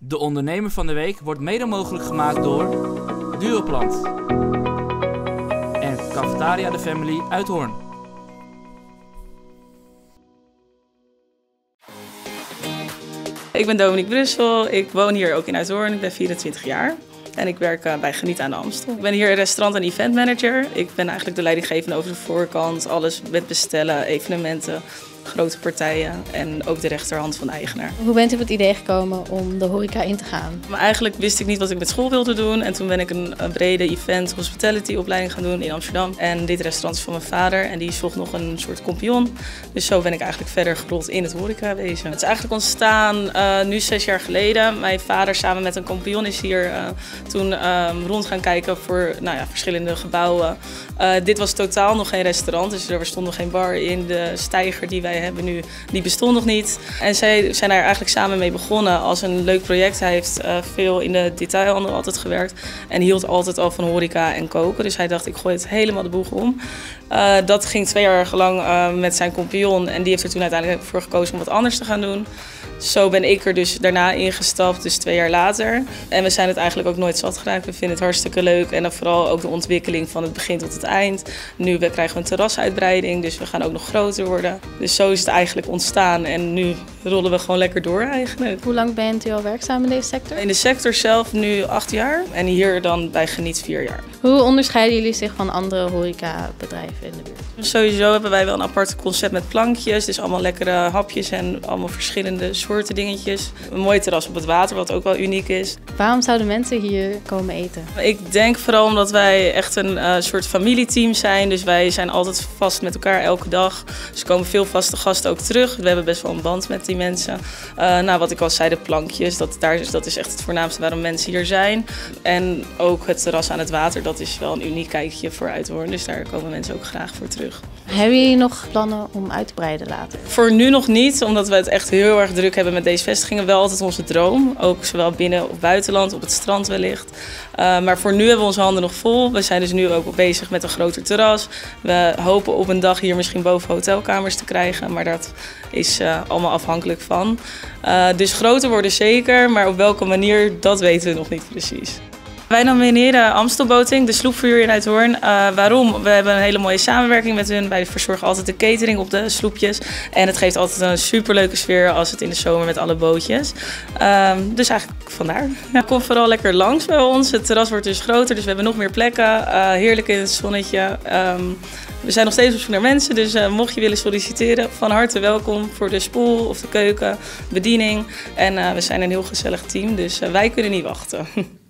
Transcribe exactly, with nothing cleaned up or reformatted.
De ondernemer van de week wordt mede mogelijk gemaakt door Duoplant en Cafetaria de Family uit Hoorn. Ik ben Dominique Brussel, ik woon hier ook in Uithoorn, ik ben vierentwintig jaar en ik werk uh, bij Geniet aan de Amstel. Ik ben hier restaurant- en eventmanager. Ik ben eigenlijk de leidinggevende over de voorkant, alles met bestellen, evenementen, grote partijen en ook de rechterhand van de eigenaar. Hoe bent u op het idee gekomen om de horeca in te gaan? Maar eigenlijk wist ik niet wat ik met school wilde doen en toen ben ik een, een brede event hospitality opleiding gaan doen in Amsterdam. En dit restaurant is van mijn vader en die zocht nog een soort compagnon. Dus zo ben ik eigenlijk verder gerold in het horecawezen. Het is eigenlijk ontstaan uh, nu zes jaar geleden. Mijn vader samen met een compagnon is hier uh, toen uh, rond gaan kijken voor nou ja, verschillende gebouwen. Uh, dit was totaal nog geen restaurant, dus er stond nog geen bar in. De steiger die wij hebben nu, die bestond nog niet. En zij zijn daar eigenlijk samen mee begonnen als een leuk project. Hij heeft uh, veel in de detailhandel altijd gewerkt en hield altijd al van horeca en koken. Dus hij dacht, ik gooi het helemaal de boeg om. Uh, dat ging twee jaar lang uh, met zijn compagnon en die heeft er toen uiteindelijk voor gekozen om wat anders te gaan doen. Zo ben ik er dus daarna ingestapt, dus twee jaar later. En we zijn het eigenlijk ook nooit zat geraakt. We vinden het hartstikke leuk en dan vooral ook de ontwikkeling van het begin tot het eind. Nu krijgen we een terrasuitbreiding, dus we gaan ook nog groter worden. Dus zo is het eigenlijk ontstaan en nu rollen we gewoon lekker door eigenlijk. Hoe lang bent u al werkzaam in deze sector? In de sector zelf nu acht jaar en hier dan bij Geniet vier jaar. Hoe onderscheiden jullie zich van andere horecabedrijven in de buurt? Sowieso hebben wij wel een apart concept met plankjes, dus allemaal lekkere hapjes en allemaal verschillende soorten dingetjes. Een mooi terras op het water, wat ook wel uniek is. Waarom zouden mensen hier komen eten? Ik denk vooral omdat wij echt een uh, soort familieteam zijn, dus wij zijn altijd vast met elkaar elke dag. Dus er komen veel vaste gasten ook terug. We hebben best wel een band met die mensen. Uh, nou, wat ik al zei, de plankjes, dat, daar, dat is echt het voornaamste waarom mensen hier zijn. En ook het terras aan het water, dat is wel een uniek kijkje voor Uithoorn, dus daar komen mensen ook graag voor terug. Hebben jullie nog plannen om uit te breiden later? Voor nu nog niet, omdat we het echt heel erg druk hebben met deze vestigingen. Wel altijd onze droom, ook zowel binnen of buitenland, op het strand wellicht. Uh, maar voor nu hebben we onze handen nog vol. We zijn dus nu ook bezig met een groter terras. We hopen op een dag hier misschien boven hotelkamers te krijgen, maar dat is uh, allemaal afhankelijk van. Uh, dus groter worden zeker, maar op welke manier, dat weten we nog niet precies. Wij nomineren Amstelboating, de sloepverhuur in Uithoorn. Uh, waarom? We hebben een hele mooie samenwerking met hun. Wij verzorgen altijd de catering op de sloepjes. En het geeft altijd een superleuke sfeer als het in de zomer met alle bootjes. Uh, dus eigenlijk vandaar. Ja, kom vooral lekker langs bij ons. Het terras wordt dus groter, dus we hebben nog meer plekken. Uh, heerlijk in het zonnetje. Um, we zijn nog steeds op zoek naar mensen, dus uh, mocht je willen solliciteren, van harte welkom voor de spoel of de keuken, bediening. En uh, we zijn een heel gezellig team, dus uh, wij kunnen niet wachten.